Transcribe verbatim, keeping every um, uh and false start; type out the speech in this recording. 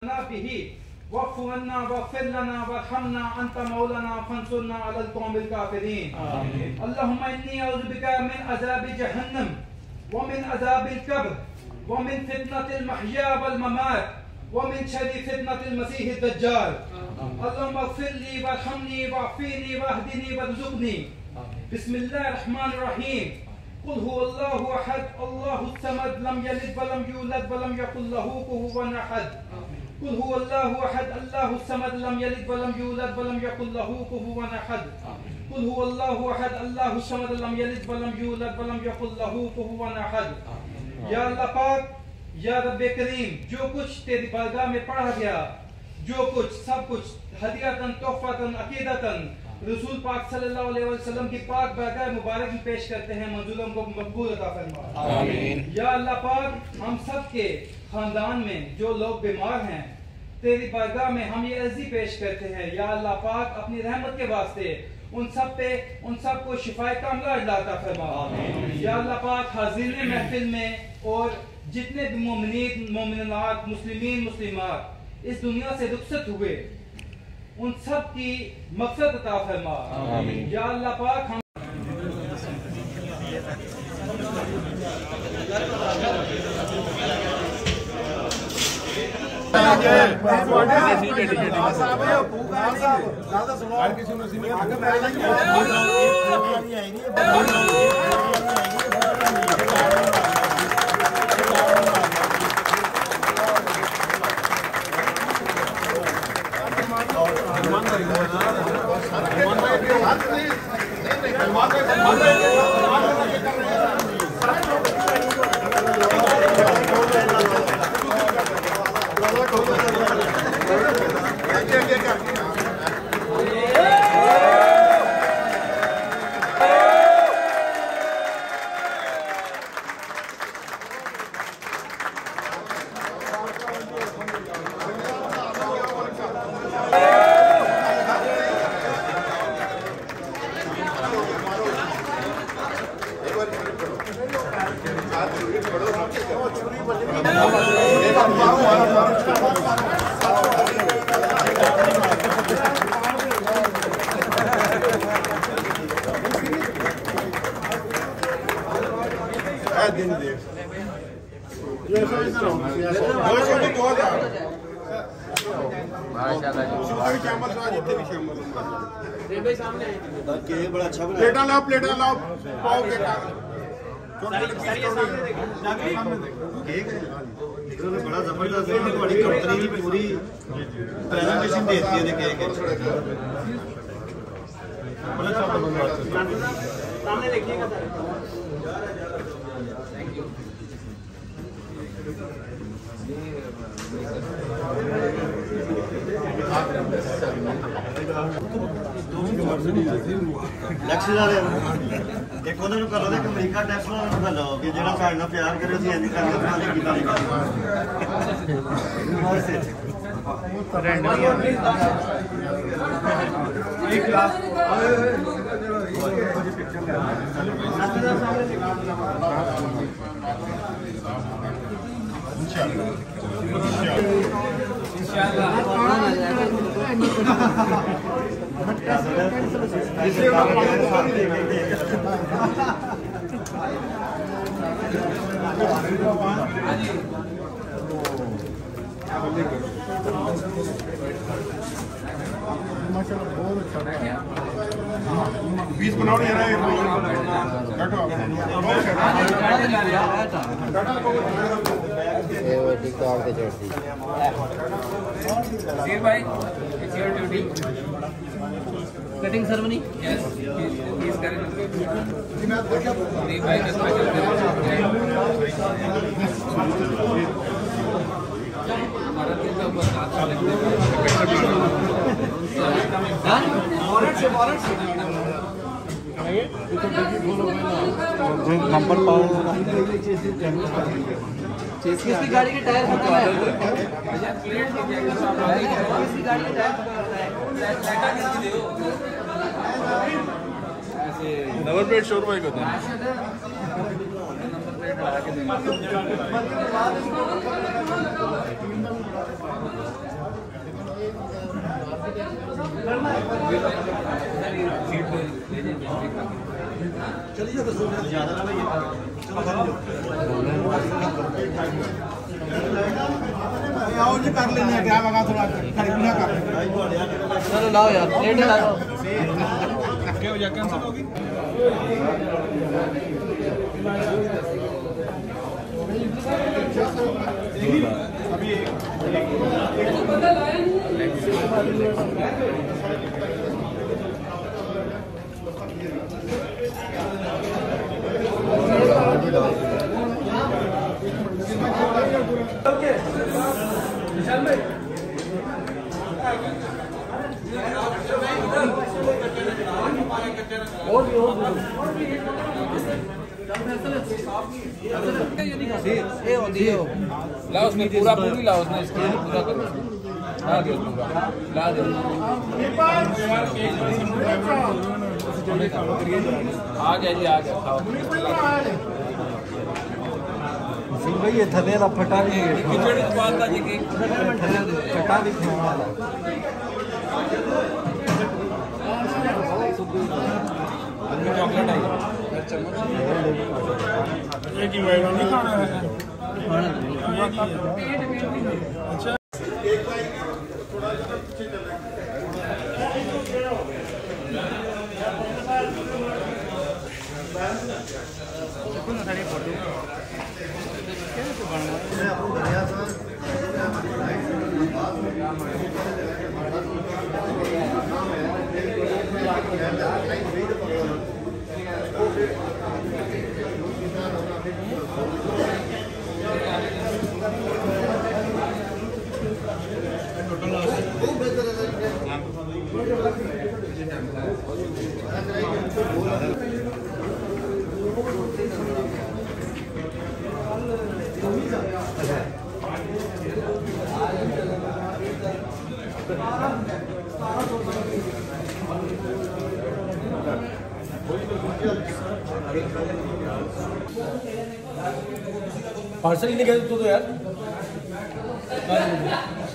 लना बिही वफ़्फ़ु अन्ना वग़फ़िर लना वरहमना अंत मौलाना फंसुरना अलल क़ौमिल काफ़िरीन। अल्लाहुम्मा इन्नी अऊज़ु बिका मिन अज़ाबि जहन्नम व मिन अज़ाबिल क़ब्र व मिन फितनतिल महया वल ममात व मिन शर्रि फितनतिल मसीहिद दज्जाल। अल्लाहुम्मा इग़फ़िर ली वरहमनी वअफ़ीनी वहदिनी वरज़ुक़नी। बिस्मिल्लाहिर रहमानिर रहीम। कुल हुवल्लाहु अहद अल्लाहुस समद लम यलिद व लम यूलद व लम यकुल लहू कुफुवन अहद। कुल हुवल्लाहु अहद अल्लाहुस समद लम यलिद व लम यूलद व लम यकुल लहू कुफुवन अहद। कुल हुवल्लाहु अहद अल्लाहुस समद लम यलिद व लम यूलद व लम यकुल लहू कुफुवन अहद। या अल्लाह पाक, या रब्बे करीम, जो कुछ तेरी बारगाह में पढ़ा गया, जो कुछ सब कुछ हदियतन तोहफतन अकीदतन रसूल पाक सल्लल्लाहु अलैहि वसल्लम की पाक बारगाह मुबारक में पेश करते हैं, मंजूरों को मकबूल अता फरमा। आमीन। या अल्लाह पाक, हम सब के खानदान में जो लोग बीमार हैं, तेरी बारगाह में हम ये अर्जी पेश करते हैं, या अल्लाह पाक अपनी रहमत के वास्ते उन सब पे उन सब को शिफाए कामिला अता फरमा। या अल्लाह पाक, हाज़िरीन महफिल में और जितने भी मोमिनीन मोमिनात मुस्लिमीन मुस्लिमात इस दुनिया से रुखसत हुए, उन सब की मक़सद अता फरमा। या अल्लाह पाक, हम बड़ा अच्छा प्लेटा लाओ प्लेटा लाओ पाव के बड़ा जबरदस्त है। तुम्हारी कंपनी की पूरी प्रेजेंटेशन देती है केक सामने देखिएगा सर। Thank you. लक्ष्य एक उन्होंने करो एक अमरीका टैक्स वाला लो कि जो साढ़े नाल प्यार करे इंज करना बीस बनाओ नहीं है भाई, it's your duty. Cutting ceremony? Yes. He is currently. नहीं भाई का special हमारा दिल का बहुत अच्छा लगता है। वॉलेट से वॉलेट से नंबर पाओ। किसकी गाड़ी के टायर खत्म है? किसकी गाड़ी के टायर खत्म है? नंबर प्लेट शोर भाई को नंबर प्लेट लगा के देंगे। चलिए तो ज्यादा ना भैया आओ जी कर लेने क्या लगा थोड़ा खरीदना कर चलो लाओ यार प्लेट लाओ क्या हो जा कैंसिल होगी अभी विशाल भाई और भी और ये होती है लाओ उसमें पूरा पूरी लाओ उसने इसके पूरा करो ला दे पूरा ला दे आ गया जी आ गया खाओ सिंह भाई ये थले दा फटा भी है खिचड़ी स्वाद जी के फटा भी खाने वाला चॉकलेट आई ये की भाई नहीं खाना है अच्छा एक भाई थोड़ा सा पीछे चले पार्सल ही नहीं गए तो यार